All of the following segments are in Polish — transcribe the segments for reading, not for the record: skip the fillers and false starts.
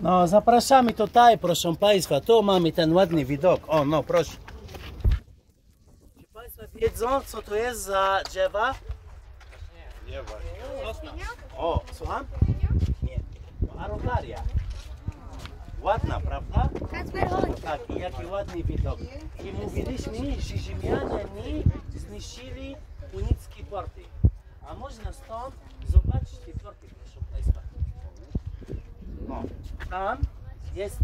No, zapraszamy tutaj, proszę Państwa. Tu mamy ten ładny widok. O, no, proszę. Czy Państwo wiedzą, co to jest za drzewa? Nie właśnie. O, słucham? Nie. To arogaria. Ładna, prawda? Tak, i jaki ładny widok. I mówiliśmy, że Rzymianie nie zniszczyli unickie porty. A można stąd zobaczyć te porty, proszę Państwa. No, tam jest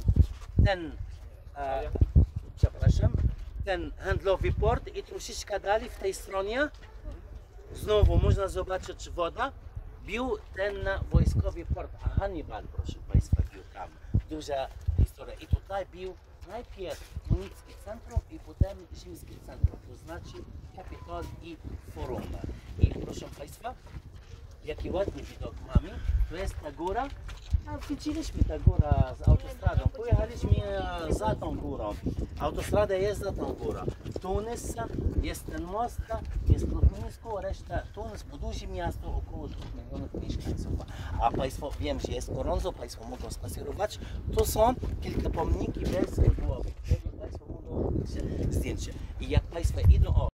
ten handlowy port i troszeczkę dalej w tej stronie znowu można zobaczyć woda. Był ten wojskowy port, a Hannibal, proszę Państwa, był tam. Duża historia. I tutaj był najpierw unickie centrum i potem rzymskie centrum, to znaczy Kapitol i Forum. I proszę Państwa, jaki ładny widok mamy. To jest ta góra. A widzieliśmy ta góra z autostradą. Pojechaliśmy za tą górą. Autostrada jest za tą górą. W Tunis jest ten most, jest lotnisko, reszta Tunis, duże miasto, około 2 milionów mieszkańców. A Państwo, wiem, że jest gorąco, Państwo mogą spacerować. Tu są kilka pomniki bez głowy. Państwo mogą zdjęcie. I jak Państwo idą,